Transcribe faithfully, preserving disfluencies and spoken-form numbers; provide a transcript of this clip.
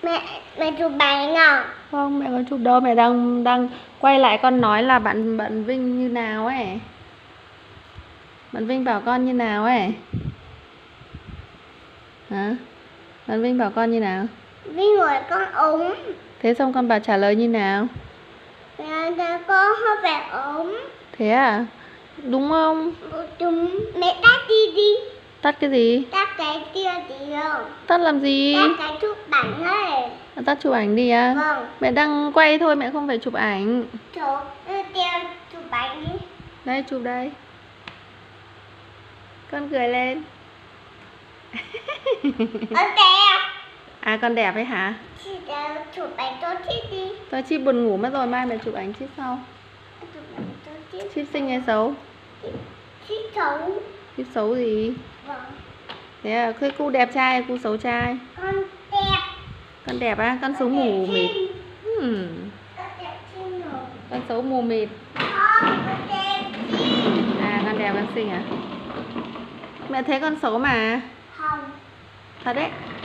Mẹ, mẹ chụp ảnh à? Không, mẹ có chụp đâu, mẹ đang đang quay lại con nói là bạn bạn Vinh như nào ấy. Bạn Vinh bảo con như nào ấy? Hả? Bạn Vinh bảo con như nào? Vinh hỏi con ốm. Thế xong con bảo trả lời như nào? Mẹ con hơi vẻ ốm. Thế à? Đúng không? Đúng. Mẹ tắt đi đi. Tắt cái gì? Tắt cái kia đi không? Tắt làm gì? Tắt cái chụp ảnh ấy. Tắt chụp ảnh đi à? Vâng. Mẹ đang quay thôi, mẹ không phải chụp ảnh. Chỗ tiêu chụp ảnh đi. Đây, chụp đây. Con cười lên. Con đẹp. À, con đẹp ấy hả? Chị chụp ảnh cho chị đi. Thôi Chip buồn ngủ mất rồi, mai mẹ chụp ảnh Chip sau. Chụp ảnh cho chị. Chip xinh hay xấu? Chị xấu. Chip xấu gì? Vâng. Thế à, thế cu đẹp trai, cu xấu trai? Con đẹp. Con đẹp á, con xấu mù mịt. Hmm. Con đẹp xinh rồi. Con xấu mù mịt. Không, con đẹp xinh. À, con đẹp con xinh à? Mẹ thấy con xấu mà. Không. Thật đấy.